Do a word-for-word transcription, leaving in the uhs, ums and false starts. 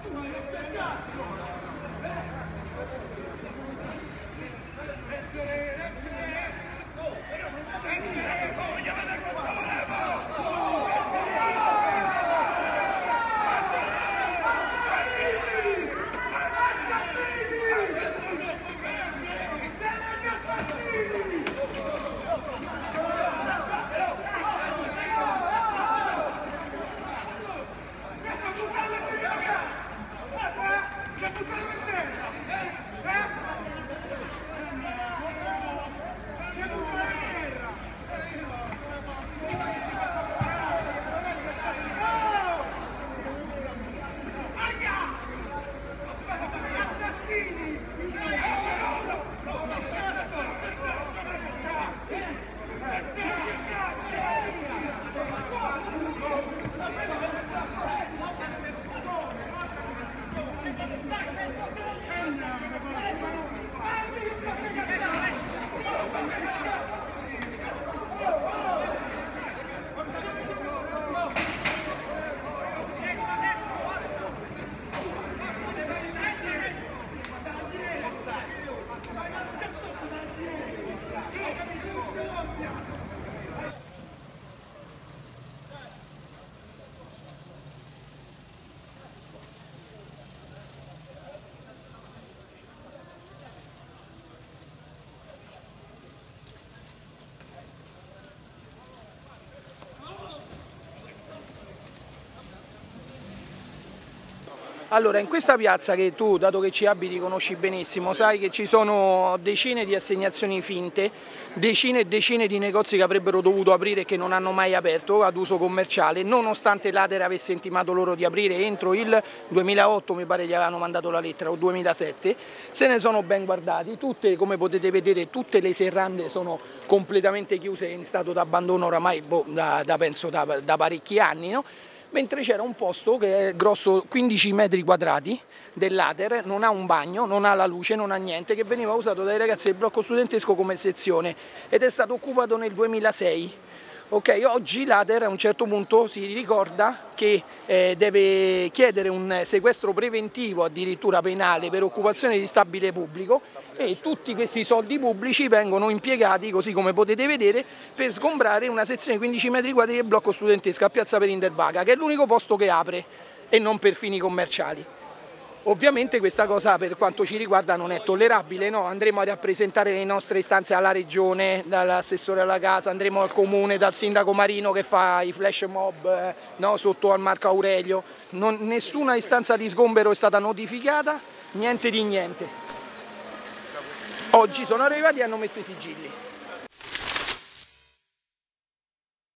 Allora, in questa piazza che tu, dato che ci abiti, conosci benissimo, sai che ci sono decine di assegnazioni finte, decine e decine di negozi che avrebbero dovuto aprire e che non hanno mai aperto ad uso commerciale, nonostante l'Ater avesse intimato loro di aprire entro il duemilaotto, mi pare gli avevano mandato la lettera, o duemilasette, se ne sono ben guardati. Tutte, come potete vedere, tutte le serrande sono completamente chiuse in stato d'abbandono oramai boh, da, da, penso da, da parecchi anni, no? Mentre c'era un posto che è grosso quindici metri quadrati dell'Ater, non ha un bagno, non ha la luce, non ha niente, che veniva usato dai ragazzi del blocco studentesco come sezione ed è stato occupato nel duemilasei. Ok, oggi l'Ater a un certo punto si ricorda che eh, deve chiedere un sequestro preventivo, addirittura penale, per occupazione di stabile pubblico, e tutti questi soldi pubblici vengono impiegati, così come potete vedere, per sgombrare una sezione di quindici metri quadrati del blocco studentesco a Piazza Perinder Vaga, che è l'unico posto che apre e non per fini commerciali. Ovviamente questa cosa per quanto ci riguarda non è tollerabile, no? Andremo a rappresentare le nostre istanze alla Regione, dall'assessore alla casa, andremo al Comune, dal sindaco Marino che fa i flash mob eh, no? Sotto al Marco Aurelio. Non, nessuna istanza di sgombero è stata notificata, niente di niente. Oggi sono arrivati e hanno messo i sigilli.